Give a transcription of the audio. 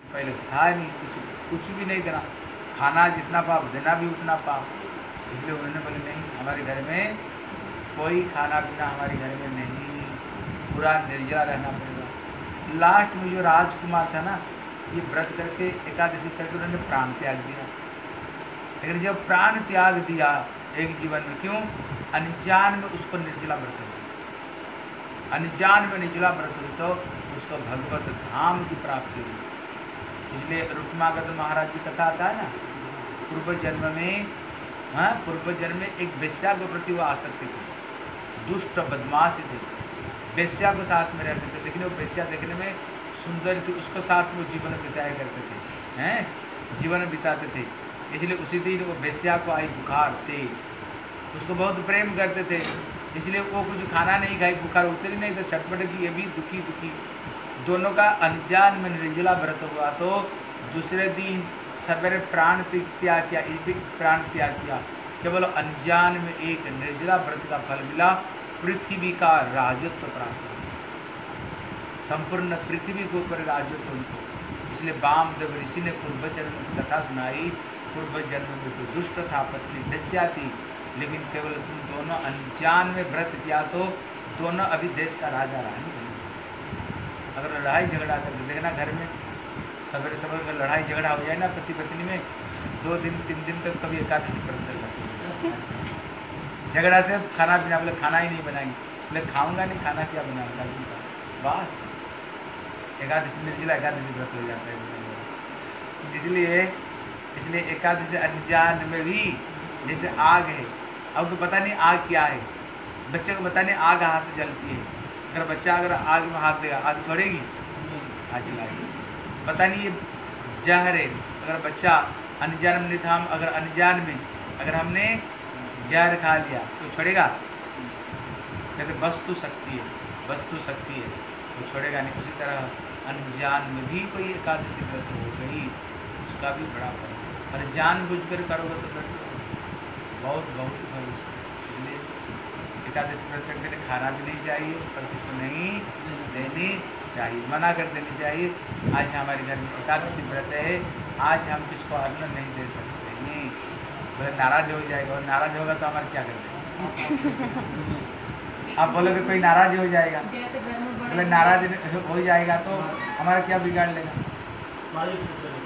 पहले था नहीं, कुछ भी नहीं देना, खाना जितना पाप देना भी उतना पाप। इसलिए उन्होंने बोले नहीं, हमारे घर में कोई खाना पीना हमारे घर में नहीं, पूरा निर्जला रहना पड़ेगा। लास्ट में जो राजकुमार था ना, ये व्रत करके एकादशी करके उन्होंने प्राण त्याग दिया। लेकिन जब प्राण त्याग दिया एक जीवन में, क्यों? अनजान में उसको निर्जला व्रत हुई, अनजान में निर्जला व्रत हुई तो उसको भगवत धाम की प्राप्ति हुई। इसलिए रुक्मागत महाराज जी कथा आता है ना, पूर्व जन्म में, हाँ, पूर्व जन्म में एक वेश्या के प्रति वो आसक्ति थे, दुष्ट बदमाश थे, वेश्या को साथ में रहते थे, लेकिन वो वेश्या देखने में सुंदर थी, उसको साथ में जीवन बिताया करते थे, हैं, जीवन बिताते थे। इसलिए उसी दिन वो वेश्या को आई बुखार तेज, उसको बहुत प्रेम करते थे, इसलिए वो कुछ खाना नहीं खाई, बुखार उतरी नहीं तो छटपट की, ये भी दुखी दुखी। दोनों का अनजान में निर्जला व्रत हुआ तो दूसरे दिन सवेरे प्राण त्याग किया, इस भी प्राण त्याग किया, केवल अनजान में एक निर्जला व्रत का फल मिला, पृथ्वी का राजत्व प्राप्त हुआ, संपूर्ण पृथ्वी के ऊपर राजत्व उनको। इसलिए वामदेव ऋषि ने पूर्व जन्म की कथा सुनाई, पूर्व जन्म में तो दुष्ट था, पत्नी वेश्या थी, लेकिन केवल तुम दोनों अनजान में व्रत किया तो दोनों अभी देश का राजा रानी बने। अगर लड़ाई झगड़ा करके देखना घर में सवेरे सवेरे अगर लड़ाई झगड़ा हो जाए ना पति पत्नी में, 2 दिन 3 दिन तक कभी एकादशी व्रत करना, झगड़ा से खाना पीना, बोले खाना ही नहीं बनाएंगे, बोले खाऊंगा नहीं, खाना क्या बनाऊंगा, बस एकादशी निर्जला एकादशी व्रत हो जाता है। इसलिए एकादशी अनजान में भी, जैसे आग है, अब तो पता नहीं आग क्या है, बच्चे को पता नहीं आग हाथ जलती है, अगर बच्चा अगर आग में हाथ देगा आग छोड़ेगी, आग जलाएगी, पता नहीं ये जहर है, अगर बच्चा अनजान में नहीं था, हम अगर अनजान में अगर हमने जहर खा लिया तो छोड़ेगा? कहते वस्तु शक्ति है, वस्तु शक्ति है, वो छोड़ेगा नहीं। उसी तरह अनजान में भी कोई एकादशी व्रत हो गई, उसका भी बड़ा फल, और जानबूझ कर करोगे तो फिर बहुत बहुत फल उसका। इसलिए एकादशी व्रत करके खाना भी नहीं चाहिए और किसको नहीं देनी चाहिए, मना कर देनी चाहिए। आज हमारे घर में एकादशी व्रत है, आज हम किसको अन्न नहीं दे सकते, नहीं बोले नाराज हो जाएगा, और नाराज होगा तो हमारे क्या कर देंगे? आप बोलोगे कोई नाराज हो जाएगा, बोले नाराज हो जाएगा तो हमारा क्या बिगाड़ लेगा?